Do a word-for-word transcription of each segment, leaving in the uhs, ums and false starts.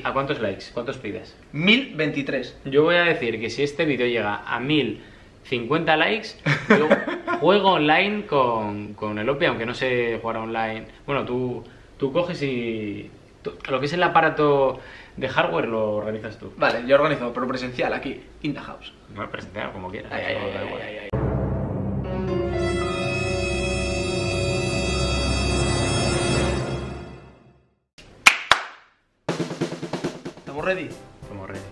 ¿A cuántos likes? ¿Cuántos pides? mil veintitrés. Yo voy a decir que si este vídeo llega a mil cincuenta likes, yo juego online con, con el Opi, aunque no sé jugar online. Bueno, tú, tú coges y... tú, lo que es el aparato de hardware lo organizas tú. Vale, yo organizo, pero presencial, aquí, in the house. Bueno, presencial, como quieras. Ay, ay, eso ay, da ay, igual. ay, ay. ¿Estamos ready? Como rey.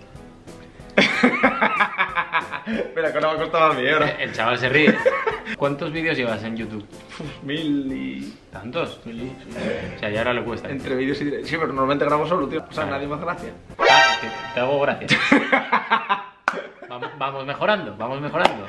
Espera, que no me ha costado a mí, ¿eh? El, el chaval se ríe. ¿Cuántos vídeos llevas en YouTube? Uf, mil y... ¿Tantos? mil y... O sea, ya ahora le cuesta. Entre vídeos y directos. Sí, pero normalmente grabo solo, tío. O sea, Vale. nadie me hace gracia. Ah, te, te hago gracias. Vamos, vamos mejorando, vamos mejorando.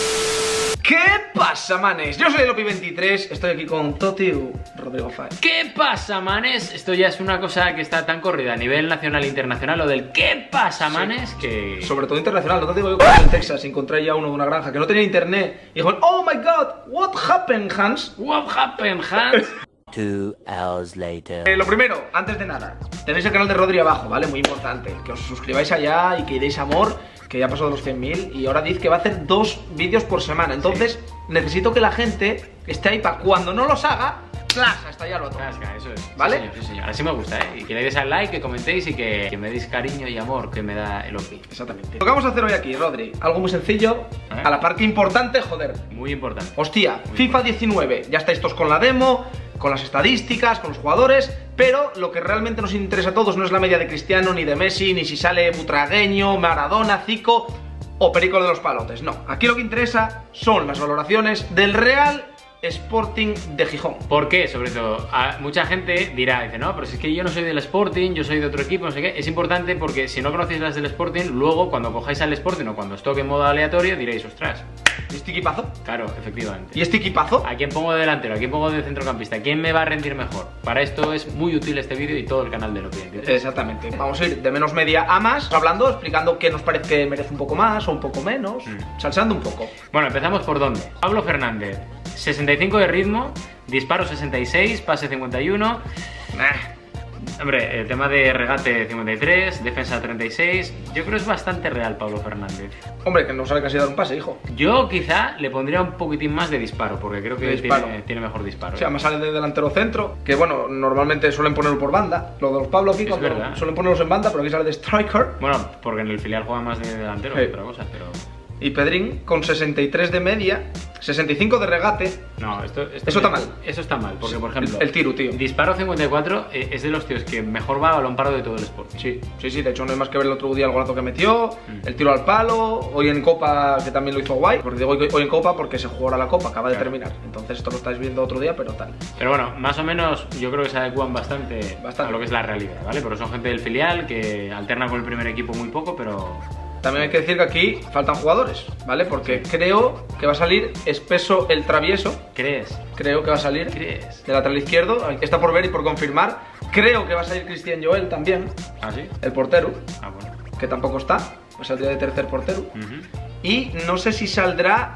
¿Qué pasa, manes? Yo soy el Opi veintitrés, estoy aquí con Totiu Rodrigo Fay. ¿Qué pasa, manes? Esto ya es una cosa que está tan corrida a nivel nacional e internacional, lo del ¿qué pasa, manes? Sí. Que... Sobre todo internacional, no te digo yo que en Texas encontré ya uno de una granja que no tenía internet y dijo, oh my god, what happened, Hans? What happened, Hans? Two hours later. Eh, lo primero, antes de nada, tenéis el canal de Rodri abajo, ¿vale? Muy importante, que os suscribáis allá y que deis amor, que ya pasó de los cien mil y ahora dice que va a hacer dos vídeos por semana. Entonces, sí, necesito que la gente esté ahí para cuando no los haga, ¡plas! Hasta allá lo otro. Casca, eso es. ¿Vale? Sí, señor, sí, señor. Así me gusta, ¿eh? Y que le deis al like, que comentéis y que, que me deis cariño y amor que me da el Opi. Exactamente. Lo que vamos a hacer hoy aquí, Rodri, algo muy sencillo, ¿Eh? a la par que importante, joder. Muy importante. Hostia, Muy FIFA importante. diecinueve, ya estáis todos con la demo, con las estadísticas, con los jugadores, pero lo que realmente nos interesa a todos no es la media de Cristiano, ni de Messi, ni si sale Butragueño, Maradona, Zico o Perico de los Palotes. No, aquí lo que interesa son las valoraciones del Real Sporting de Gijón. ¿Por qué? Sobre todo, a mucha gente dirá, dice, no, pero si es que yo no soy del Sporting, yo soy de otro equipo, no sé qué. Es importante porque si no conocéis las del Sporting, luego cuando cojáis al Sporting o cuando os toque en modo aleatorio, diréis, ostras. ¿Y este equipazo? Claro, efectivamente. ¿Y este equipazo? ¿A quién pongo de delantero? ¿A quién pongo de centrocampista? ¿Quién me va a rendir mejor? Para esto es muy útil este vídeo y todo el canal de Lo Pide. Exactamente. Vamos a ir de menos media a más, hablando, explicando qué nos parece que merece un poco más o un poco menos, Mm. salsando un poco. Bueno, empezamos por dónde. Pablo Fernández, sesenta y cinco de ritmo, disparo sesenta y seis, pase cincuenta y uno. Nah. Hombre, el tema de regate cincuenta y tres, defensa treinta y seis. Yo creo que es bastante real Pablo Fernández. Hombre, que no sabe casi dar un pase, hijo. Yo quizá le pondría un poquitín más de disparo, porque creo que De disparo. tiene, tiene mejor disparo. O sea, más sale de delantero centro, que bueno, normalmente suelen ponerlo por banda. Lo de los Pablo aquí, Es cuando verdad. suelen ponerlos en banda, pero aquí sale de striker. Bueno, porque en el filial juega más de delantero Sí. que otra cosa, pero... Y Pedrín con sesenta y tres de media, sesenta y cinco de regate. No, esto, esto Eso está mal. Eso está mal, porque por ejemplo... El, el tiro, tío. Disparo cincuenta y cuatro eh, es de los tíos que mejor va a balón paro de todo el sport. Sí, sí, sí, de hecho no hay más que ver el otro día el golazo que metió, Mm. el tiro al palo, hoy en Copa que también lo hizo guay, porque digo hoy, hoy en Copa porque se jugó ahora la Copa, acaba de Claro. terminar, entonces esto lo estáis viendo otro día, pero tal. Pero bueno, más o menos yo creo que se adecuan bastante, Bastante. a lo que es la realidad, ¿vale? Pero son gente del filial que alterna con el primer equipo muy poco, pero... También hay que decir que aquí faltan jugadores, ¿vale? Porque creo que va a salir Espeso el Travieso, ¿Crees? creo que va a salir ¿Crees? de lateral izquierdo, está por ver y por confirmar, creo que va a salir Cristian Joel también, ¿Ah, sí? el portero, Ah, bueno. que tampoco está, va a saldría de tercer portero. Ujú. Y no sé si saldrá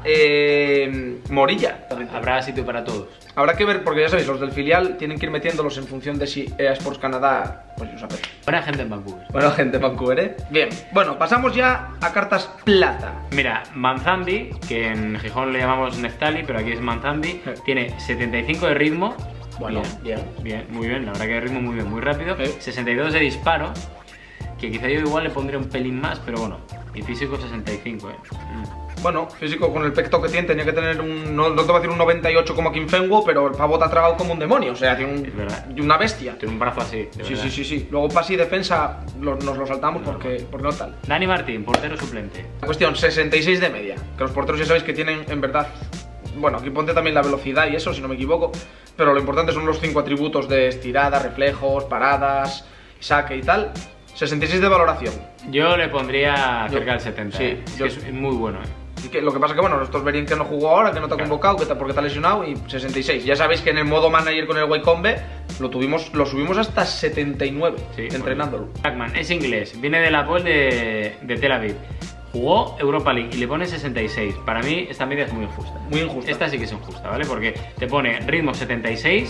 eh, Morilla. Habrá sitio para todos. Habrá que ver, porque ya sabéis, los del filial tienen que ir metiéndolos en función de si E A Sports Canadá, pues yo sabéis. Buena gente en Vancouver. Bueno, gente, Vancouver, ¿eh? Bien, bueno, pasamos ya a cartas plata. Mira, Manzandi, que en Gijón le llamamos Neftali, pero aquí es Manzandi, Eh. tiene setenta y cinco de ritmo. Bueno, bien. Bien, muy bien, la verdad que de ritmo muy bien, muy rápido. Eh. sesenta y dos de disparo, que quizá yo igual le pondría un pelín más, pero bueno. Y físico sesenta y cinco, eh. Mm. Bueno, físico con el pecto que tiene, tenía que tener un, no, no te voy a decir un noventa y ocho como Kim Fenwo, pero el pavo te ha tragado como un demonio, o sea, tiene un- Es verdad. una bestia. Tiene un brazo así, de Sí, verdad. sí, sí, sí. Luego pase y defensa lo- nos lo saltamos porque, porque no tal. Dani Martín, portero suplente. La cuestión, sesenta y seis de media. Que los porteros ya sabéis que tienen, en verdad... Bueno, aquí ponte también la velocidad y eso, si no me equivoco. Pero lo importante son los cinco atributos de estirada, reflejos, paradas, saque y tal. sesenta y seis de valoración. Yo le pondría Yo- cerca del setenta, sí, eh. Es yo- que es muy bueno, eh. Y que, lo que pasa que, bueno, estos verían que no jugó ahora, que no te ha Claro. convocado, que te, porque te ha lesionado y sesenta y seis. Ya sabéis que en el modo manager con el Wacombe lo tuvimos, lo subimos hasta setenta y nueve, Sí, entrenándolo. Blackman es inglés, viene de la Pol de, de Tel Aviv. Jugó Europa League y le pone sesenta y seis. Para mí esta media es muy injusta. Muy injusta. Esta sí que es injusta, ¿vale? Porque te pone ritmo setenta y seis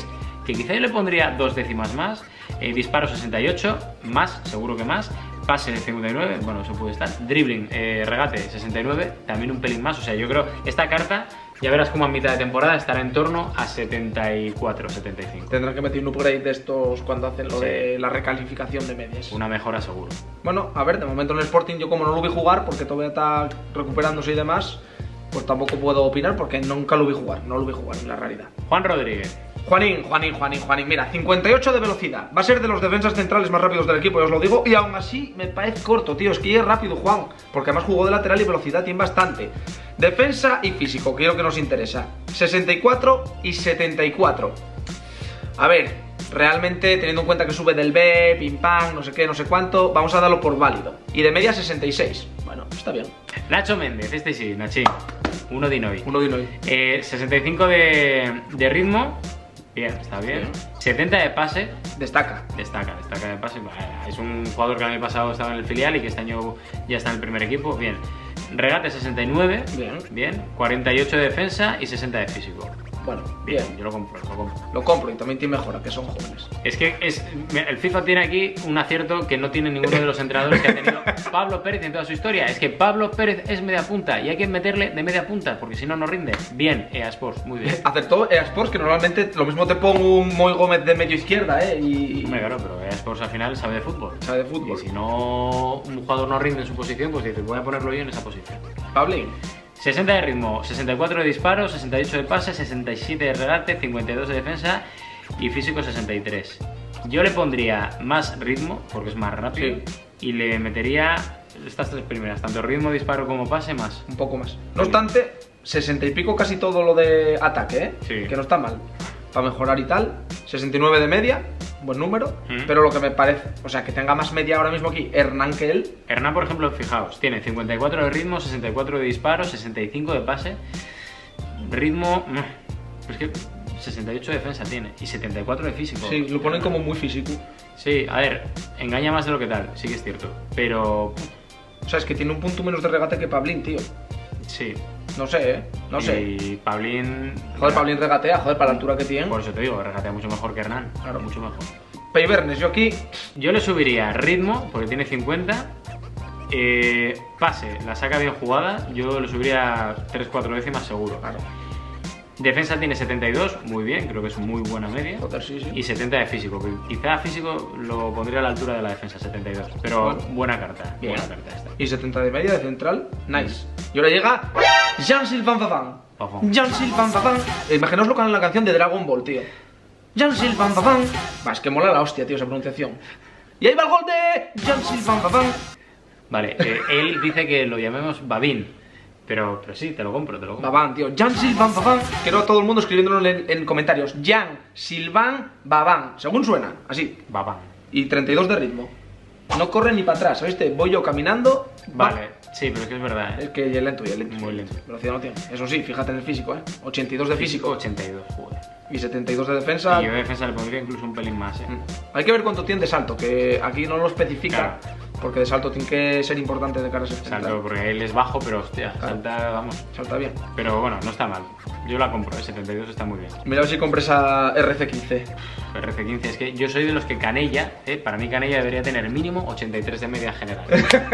que quizá yo le pondría dos décimas más, eh, disparo sesenta y ocho, más, seguro que más, pase cincuenta y nueve, bueno, eso puede estar, dribbling, eh, regate sesenta y nueve, también un pelín más, o sea, yo creo, esta carta, ya verás como a mitad de temporada estará en torno a setenta y cuatro, setenta y cinco. Tendrán que meter un upgrade de estos cuando hacen lo Sí. de la recalificación de medias. Una mejora seguro. Bueno, a ver, de momento en el Sporting yo como no lo vi jugar, porque todavía está recuperándose y demás, pues tampoco puedo opinar porque nunca lo vi jugar, no lo vi jugar en la realidad. Juan Rodríguez. Juanín, Juanín, Juanín, Juanín, mira, cincuenta y ocho de velocidad, va a ser de los defensas centrales más rápidos del equipo, ya os lo digo, y aún así me parece corto, tío, es que es rápido Juan, porque además jugó de lateral y velocidad tiene bastante. Defensa y físico, que es lo que nos interesa, sesenta y cuatro y setenta y cuatro. A ver, realmente teniendo en cuenta que sube del B, pim pam, no sé qué, no sé cuánto, vamos a darlo por válido. Y de media sesenta y seis, bueno, está bien. Nacho Méndez, este sí, Nachín. Uno de Inoy. Uno de uno. Eh, sesenta y cinco de, de ritmo. Bien, está bien. Bien. setenta de pase. Destaca. Destaca, destaca de pase. Bueno, es un jugador que el año pasado estaba en el filial y que este año ya está en el primer equipo. Bien. Regate sesenta y nueve. Bien. Bien. cuarenta y ocho de defensa y sesenta de físico. Bueno, Bien, bien. yo lo compro, lo compro. Lo compro y también tiene mejora, que son jóvenes. Es que es, el FIFA tiene aquí un acierto que no tiene ninguno de los entrenadores que ha tenido Pablo Pérez en toda su historia. Es que Pablo Pérez es media punta y hay que meterle de media punta porque si no, no rinde. Bien, E A Sports, muy bien. Acertó E A Sports, que normalmente lo mismo te pongo un Moy Gómez de medio izquierda, ¿eh? Y... Hombre, claro, pero E A Sports al final sabe de fútbol. Sabe de fútbol. Y si no, un jugador no rinde en su posición, pues dices, voy a ponerlo yo en esa posición. Pablín. sesenta de ritmo, sesenta y cuatro de disparo, sesenta y ocho de pase, sesenta y siete de regate, cincuenta y dos de defensa y físico sesenta y tres. Yo le pondría más ritmo, porque es más rápido, Sí. y le metería estas tres primeras, tanto ritmo, disparo como pase, más. Un poco más. No obstante, sesenta y pico casi todo lo de ataque, ¿eh? Sí. Que no está mal. Para mejorar y tal. sesenta y nueve de media, buen número. Mm. Pero lo que me parece, o sea, que tenga más media ahora mismo aquí Hernán que él. Hernán, por ejemplo, fijaos, tiene cincuenta y cuatro de ritmo, sesenta y cuatro de disparo, sesenta y cinco de pase. Ritmo, mm, es que sesenta y ocho de defensa tiene y setenta y cuatro de físico. Sí, lo ponen como muy físico. Sí, a ver, engaña más de lo que tal, sí que es cierto. Pero, O sea, es que tiene un punto menos de regate que Pablín, tío. sí. No sé, ¿eh? No sé. Y Pablín... Joder, Pablín regatea, joder, para la altura que tiene. Por eso te digo, regatea mucho mejor que Hernán. Claro. Mucho mejor. Peibernes, yo aquí. Yo le subiría ritmo, porque tiene cincuenta. Eh, pase, la saca bien jugada. Yo le subiría tres cuatro décimas seguro. Claro. Defensa tiene setenta y dos, muy bien, creo que es muy buena media. Joder, sí, sí. Y setenta de físico, que quizá físico lo pondría a la altura de la defensa, setenta y dos. Pero Bueno. buena carta, Bien. buena carta esta. Y setenta de media de central, nice. Y ahora llega Jean-Sylvain Pavard. Pavard. Jean-Sylvain Pavard. Eh, Imaginaoslo con la canción de Dragon Ball, tío. Jean-Sylvain Pavard. Va, es que mola la hostia, tío, esa pronunciación. Y ahí va el gol de Jean-Sylvain Pavard. Vale, eh, él dice que lo llamemos Babín. Pero, pero sí, te lo compro, te lo compro. Babán, tío. Jean-Sylvain Pavard. Quiero a todo el mundo escribiéndolo en, en comentarios. Jean-Sylvain Pavard. Según suena, así. Babán. Y treinta y dos de ritmo. No corre ni para atrás, ¿oíste? Voy yo caminando. Vale, sí, pero es que es verdad, Es ¿eh? que ya es lento, ya es lento. Muy lento. Velocidad no tiene. Eso sí, fíjate en el físico, ¿eh? ochenta y dos de físico. ochenta y dos, joder. Y setenta y dos de defensa. Y yo de defensa le pondría incluso un pelín más, ¿eh? Mm. Hay que ver cuánto tiene de salto, que aquí no lo especifica. Claro. Porque de salto tiene que ser importante de cara a ese central. Salto, porque él es bajo, pero hostia, Claro. salta, vamos. Salta bien. Pero bueno, no está mal. Yo la compro, el setenta y dos está muy bien. Mira a ver si compra esa R C quince. R C quince, es que yo soy de los que Canella, ¿eh? Para mí Canella debería tener mínimo ochenta y tres de media general.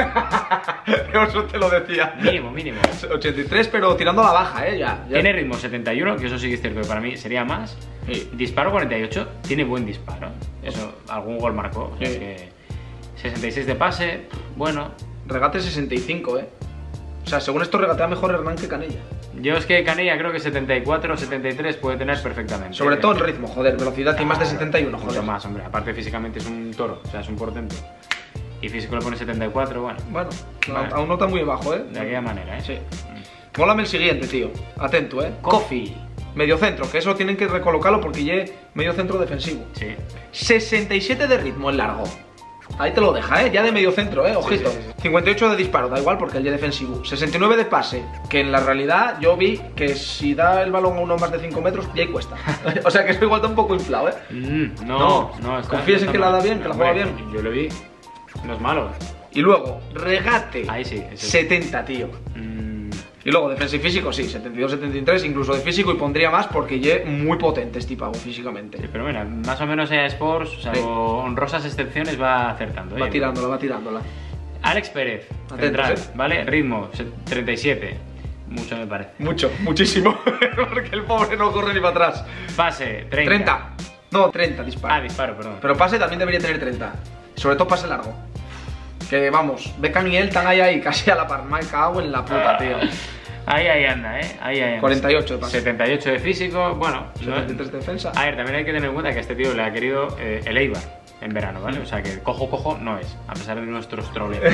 Eso te lo decía. Mínimo, mínimo. ochenta y tres, pero tirando a la baja, ¿eh? Ya. ya. Tiene ritmo setenta y uno, que eso sí que es cierto que para mí sería más. Sí. Disparo cuarenta y ocho, tiene buen disparo. Eso, algún gol marcó. O sea Sí. que sesenta y seis de pase, bueno. Regate sesenta y cinco, ¿eh? O sea, según esto regatea mejor Hernán que Canella. Yo es que Canella creo que setenta y cuatro, setenta y tres puede tener perfectamente. Sobre todo en ritmo, joder. Velocidad tiene más de setenta y uno, Mucho joder. más, hombre. Aparte físicamente es un toro, o sea, es un portento. Y físico le pone setenta y cuatro, bueno. Bueno, Vale. aún no está muy bajo, ¿eh? De aquella manera, ¿eh? Sí. Mólame el siguiente, tío. Atento, ¿eh? Coffee. Medio centro, que eso tienen que recolocarlo porque ya medio centro defensivo. Sí. sesenta y siete de ritmo en largo. Ahí te lo deja, ¿eh? Ya de medio centro, ¿eh? Ojito. Sí, sí, sí, sí. cincuenta y ocho de disparo, da igual porque el ya defensivo. sesenta y nueve de pase, que en la realidad yo vi que si da el balón a uno más de cinco metros, ya ahí cuesta. O sea que eso igual está un poco inflado, ¿eh? Mm, no, No. no, está, ¿Confías no en está que la mal. da bien, que la juega Hombre, bien? Yo lo vi. No es malo. Y luego, regate. Ahí sí, ese sí. setenta, tío. Mm, Y luego defensa y físico, sí, setenta y dos, setenta y tres, incluso de físico, y pondría más porque ye muy potente este pavo físicamente. Sí, pero mira, más o menos E A Sports, salvo sí. honrosas excepciones, va acertando. Va ¿eh? tirándola, va tirándola. Alex Pérez, Atentos, central, ¿eh? ¿vale? Ritmo, treinta y siete. Mucho me parece. Mucho, muchísimo. Porque el pobre no corre ni para atrás. Pase, treinta. treinta. No, treinta, disparo. Ah, disparo, perdón. Pero pase también debería tener treinta. Sobre todo pase largo. Que vamos, Beckham y él están ahí, ahí, casi a la par. Me cago en la puta, tío. Ahí, ahí anda, ¿eh? Ahí, ahí anda. cuarenta y ocho de pase. setenta y ocho de físico, bueno. setenta y tres de defensa. A ver, también hay que tener en cuenta que a este tío le ha querido eh, el Eibar en verano, ¿vale? O sea que cojo, cojo no es, a pesar de nuestros troleos.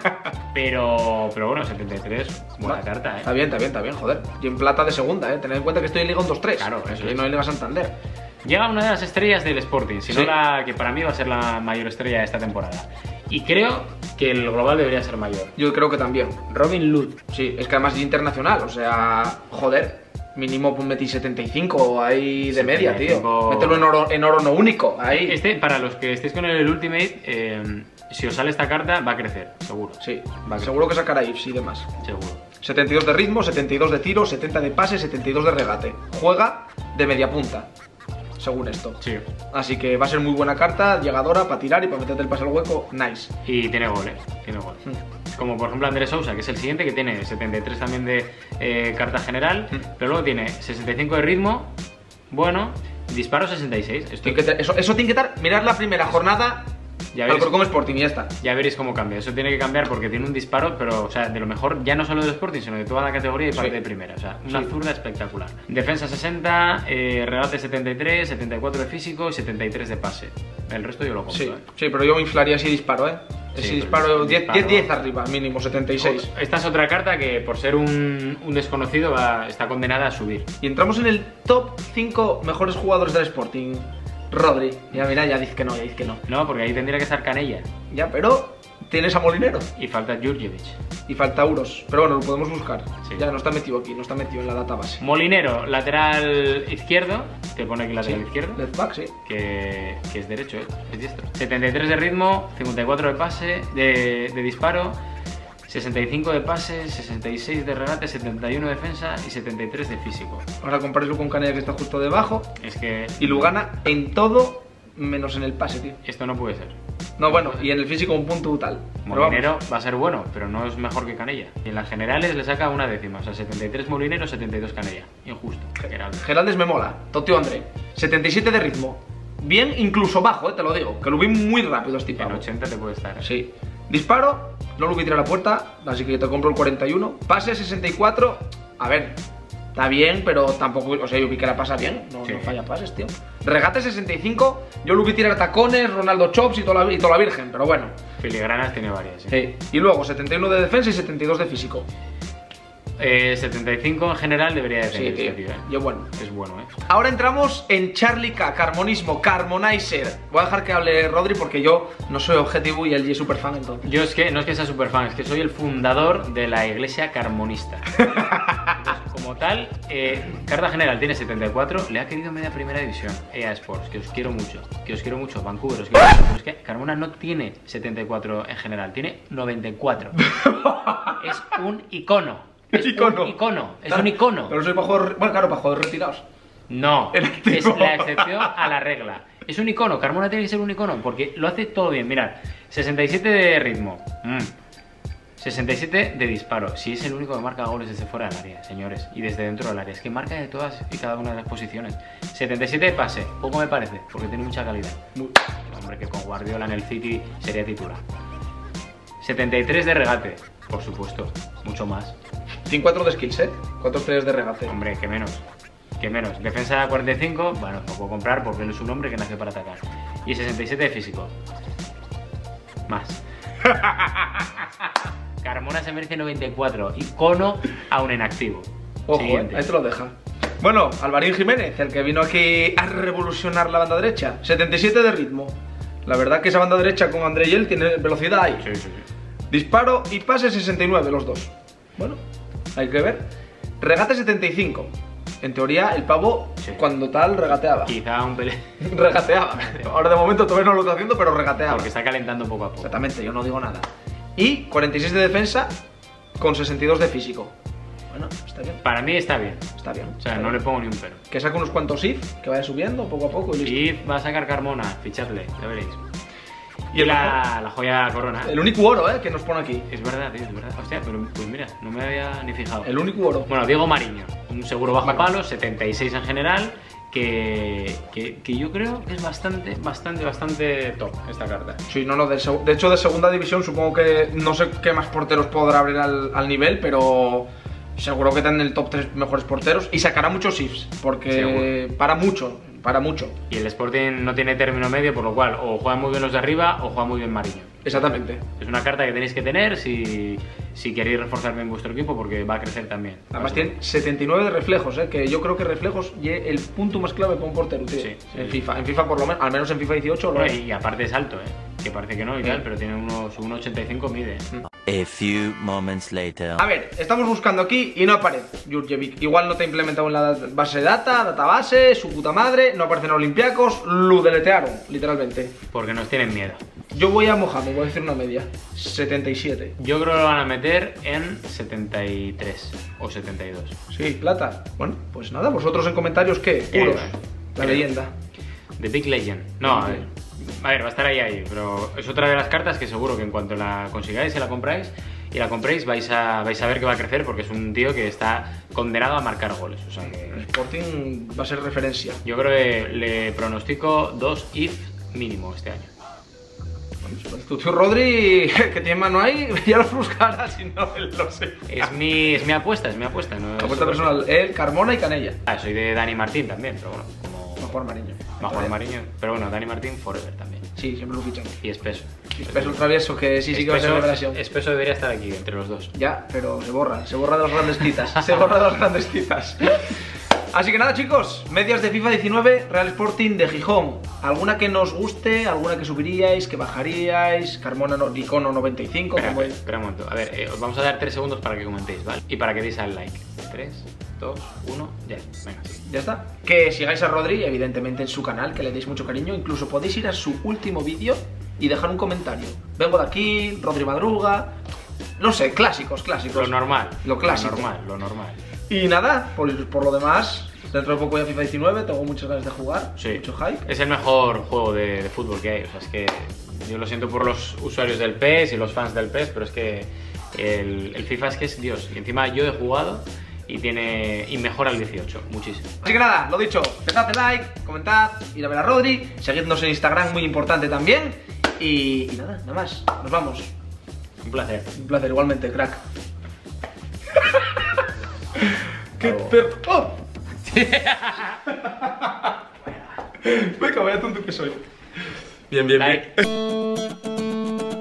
pero, pero bueno, setenta y tres, buena Va, carta, ¿eh? Está bien, está bien, está bien, joder. Y en plata de segunda, ¿eh? Tened en cuenta que estoy en Liga un dos tres. Claro, eso y es. no en Liga Santander. Llega una de las estrellas del Sporting, si no Sí. la que para mí va a ser la mayor estrella de esta temporada. Y creo que el global debería ser mayor. Yo creo que también. Robin Lud. Sí, es que además es internacional, o sea, joder. Mínimo pues, metí setenta y cinco ahí de media, setenta y cinco. tío. Mételo en oro, en oro no único, ahí. Este, para los que estéis con el Ultimate, eh, si os sale esta carta, va a crecer, seguro. Sí, Va a seguro que sacará ifs y demás. Seguro. setenta y dos de ritmo, setenta y dos de tiro, setenta de pase, setenta y dos de regate. Juega de media punta, según esto. Sí. Así que va a ser muy buena carta, llegadora para tirar y para meterte el pase al hueco, nice. Y tiene goles, tiene goles. Mm. Como por ejemplo Andrés Sousa, que es el siguiente, que tiene setenta y tres también de eh, carta general, Mm. pero luego tiene sesenta y cinco de ritmo, bueno, disparo sesenta y seis. Esto, Tiene que te- eso, eso tiene que estar, mirar la primera jornada ya, al veréis, Corcón Sporting y ya está. ya veréis cómo cambia. Eso tiene que cambiar porque tiene un disparo, pero o sea, de lo mejor, ya no solo del Sporting, sino de toda la categoría y parte Sí. de primera. O sea, una Sí. zurda espectacular. Defensa sesenta, eh, regate setenta y tres, setenta y cuatro de físico y setenta y tres de pase. El resto yo lo compro, Sí, ¿eh? sí, pero yo inflaría ese disparo, ¿eh? Sí, Ese pero disparo, el diez, disparo- diez, diez arriba, mínimo, setenta y seis. Esta es otra carta que por ser un, un desconocido va, está condenada a subir. Y entramos en el top cinco mejores jugadores del Sporting. Rodri, ya mira, ya dice que no, ya dice que no. No, porque ahí tendría que estar Canella. Ya, pero tienes a Molinero Y falta Jurjevic. y falta Euros. Pero bueno, lo podemos buscar. Sí. Ya no está metido aquí, no está metido en la database. Molinero, lateral izquierdo. Te pone aquí lateral Sí, izquierdo. left back, sí. Que, que es derecho, ¿eh? Es diestro. setenta y tres de ritmo, cincuenta y cuatro de pase, de, de disparo, sesenta y cinco de pase, sesenta y seis de regate, setenta y uno de defensa y setenta y tres de físico. Ahora compararlo con Canella que está justo debajo. Es que... Y lo gana en todo menos en el pase, tío. Esto no puede ser. No, bueno, y en el físico un punto tal. Pero Molinero vamos. va a ser bueno, pero no es mejor que Canella. Y en las generales le saca una décima, o sea, setenta y tres Molinero, setenta y dos Canella. Injusto. Geraldo. Geraldes me mola. Totio André. setenta y siete de ritmo. Bien, incluso bajo, eh, te lo digo. Que lo vi muy rápido este En pavo. ochenta te puede estar. ¿eh? Sí. Disparo, no lo voy a tirar a la puerta, así que te compro el cuarenta y uno. Pase sesenta y cuatro. A ver, está bien, pero tampoco. O sea, yo vi que la pasa bien. No, Sí. no falla pases, tío. Regate sesenta y cinco. Yo lo voy a tirar tacones, Ronaldo Chops y toda la, y toda la virgen, pero bueno. Filigranas tiene varias. ¿sí? Sí. Y luego setenta y uno de defensa y setenta y dos de físico. Eh, setenta y cinco en general debería de Sí, tener tío. este tío, ¿eh? Yo bueno. Es bueno, ¿eh? Ahora entramos en Charlie K, Carmonismo, Carmonizer. Voy a dejar que hable Rodri porque yo no soy objetivo y él es super fan entonces. Yo es que, no es que sea super fan, es que soy el fundador de la iglesia carmonista. Entonces, como tal, eh, carta general tiene setenta y cuatro, le ha querido media primera división, E A Sports, que os quiero mucho, que os quiero mucho, Vancouver, os quiero mucho. Pero es que Carmona no tiene setenta y cuatro en general, tiene noventa y cuatro. Es un icono. Es Icono. un icono, es Claro, un icono. Pero soy para jugadores. Bueno, claro, para jugadores retirados. No, El es activo. la excepción a la regla. Es un icono, Carmona tiene que ser un icono porque lo hace todo bien. Mirad, sesenta y siete de ritmo, mm. sesenta y siete de disparo. Si es el único que marca goles desde fuera del área, señores, y desde dentro del área. Es que marca de todas y cada una de las posiciones. setenta y siete de pase, poco me parece, porque tiene mucha calidad. Muy- Hombre, que con Guardiola en el City sería titular. setenta y tres de regate, por supuesto, mucho más. cinco cuatro de skills, ¿eh? cuatro tres de regate. Hombre, que menos. Que menos. Defensa cuarenta y cinco, bueno, lo puedo comprar porque él es un hombre que nació para atacar. Y sesenta y siete de físico. Más. Carmona se merece noventa y cuatro. Icono aún en activo. Ojo, eh, Siguiente. ahí te lo deja. Bueno, Alvarín Jiménez, el que vino aquí a revolucionar la banda derecha. setenta y siete de ritmo. La verdad que esa banda derecha con André y él tiene velocidad ahí. Sí, sí, sí. Disparo y pase sesenta y nueve los dos. Bueno, hay que ver. Regate setenta y cinco. En teoría, el pavo, Sí. cuando tal, regateaba. Quizá un pelé. Regateaba. Ahora de momento todavía no lo está haciendo, pero regateaba. Porque está calentando poco a poco. Exactamente, yo no digo nada. Y cuarenta y seis de defensa con sesenta y dos de físico. Bueno, está bien. Para mí está bien. Está bien. O sea, está no bien. le pongo ni un pero. Que saque unos cuantos if, que vaya subiendo poco a poco y listo. Y va a sacar Carmona, fichadle, ya veréis. Y Y el la, la joya corona. El único oro, ¿eh? Que nos pone aquí. Es verdad, tío, es verdad. Hostia, pero pues mira, no me había ni fijado. El único oro. Bueno, Diego Mariño, un seguro bajo Vale. palo, setenta y seis en general, que, que, que yo creo que es bastante, bastante, bastante top esta carta. Sí, no, no, de, seg- de hecho de segunda división supongo que no sé qué más porteros podrá abrir al, al nivel, pero seguro que está en el top tres mejores porteros y sacará muchos ifs, porque Seguro. para mucho, para mucho. Y el Sporting no tiene término medio, por lo cual o juegan muy bien los de arriba o juegan muy bien Mariño. Exactamente. Es una carta que tenéis que tener si, si queréis reforzar bien vuestro equipo porque va a crecer también. Además tiene setenta y nueve de reflejos, ¿eh? Que yo creo que reflejos es el punto más clave para un portero, tío. Sí, sí, en sí. FIFA, en FIFA por lo menos, al menos en FIFA dieciocho lo Bueno, es. y aparte es alto, ¿eh? Que parece que no y Sí. tal, pero tiene unos uno ochenta y cinco mide. A few moments later. A ver, estamos buscando aquí y no aparece Jurjevic. Igual no te ha implementado en la base de data, database, su puta madre, no aparecen Olympiacos, lo deletearon, literalmente. Porque nos tienen miedo. Yo voy a Mohamed, voy a decir una media. setenta y siete. Yo creo que lo van a meter en setenta y tres o setenta y dos. Sí, plata. Bueno, pues nada, vosotros en comentarios, ¿qué? Creo, Puros. eh. La Creo. leyenda. The Big Legend. No, a ver. A ver, va a estar ahí, ahí. Pero es otra de las cartas que seguro que en cuanto la consigáis y la compráis, y la compréis, vais a, vais a ver que va a crecer porque es un tío que está condenado a marcar goles. O sea que El Sporting va a ser referencia. yo creo que le pronostico dos if mínimo este año. Pues tu tío Rodri, que tiene mano ahí, ya los buscará si no él lo sé. Es mi, es mi apuesta, es mi apuesta. No es- Apuesta personal, él, Carmona y Canella. Ah, soy de Dani Martín también, pero bueno, como Mejor Mariño. mejor Mariño. Pero bueno, Dani Martín forever también. Sí, siempre lo fichan. Y espeso. Espeso el travieso, que sí, sí que va a ser Espeso- revelación. Espeso debería estar aquí entre los dos. Ya, pero se borra, se borra de las grandes citas. Se borra de las grandes citas. Así que nada, chicos, medias de FIFA diecinueve, Real Sporting de Gijón. ¿Alguna que nos guste? ¿Alguna que subiríais? ¿Que bajaríais? Carmona, no, Icono noventa y cinco. Espera, como espera, espera un momento. A ver, eh, os vamos a dar tres segundos para que comentéis, ¿vale? Y para que deis al like. tres, dos, uno, ya. Venga, sí. Ya está. Que sigáis a Rodri, evidentemente, en su canal, que le deis mucho cariño. Incluso podéis ir a su último vídeo y dejar un comentario. Vengo de aquí, Rodri madruga. No sé, clásicos, clásicos. Lo normal. Lo clásico. Lo normal, lo normal. Y nada, por, por lo demás, dentro de poco ya FIFA diecinueve, tengo muchas ganas de jugar. Sí. Mucho hype. Es el mejor juego de, de fútbol que hay. O sea, es que yo lo siento por los usuarios del P E S y los fans del P E S, pero es que el, el FIFA es que es Dios. Y encima yo he jugado y tiene y mejora el dieciocho, muchísimo. Así que nada, lo dicho, dejad like, comentad, ir a ver a Rodri, seguidnos en Instagram, muy importante también. Y, y nada, nada más. Nos vamos. Un placer. Un placer, igualmente, crack. ¡Qué Bravo. perro! ¡Oh! Venga, vaya tonto que soy. Bien, bien, Like. bien.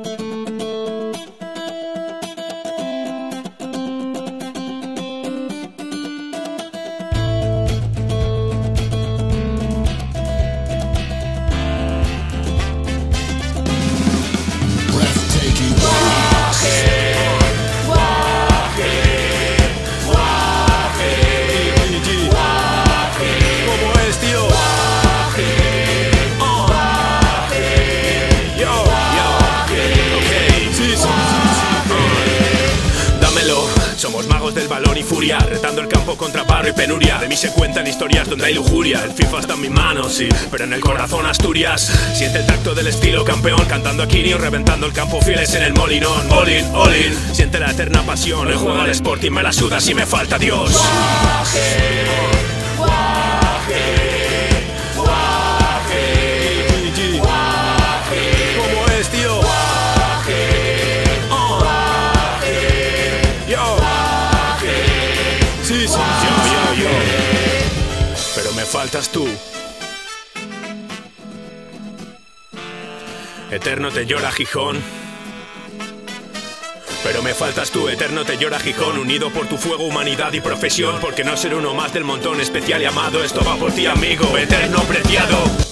¿Cómo es, tío? Yo, yo, ok, sí, sí, sí, dámelo. Somos magos del balón y furia, retando el campo contra paro y penuria. De mí se cuentan historias donde hay lujuria. El FIFA está en mis manos, sí, pero en el corazón Asturias. Siente el tacto del estilo campeón, cantando a Kirio, reventando el campo fieles en el molinón. All in, all in, siente la eterna pasión. El juego al Sporting me la suda si me falta Dios. ¿Cómo es, tío? Yo. Sí, sí, yo, yo, yo. Pero me faltas tú. Eterno te llora Gijón. Pero me faltas tú, eterno te llora Gijón. Unido por tu fuego, humanidad y profesión. Porque no ser uno más del montón especial y amado. Esto va por ti, amigo, eterno preciado.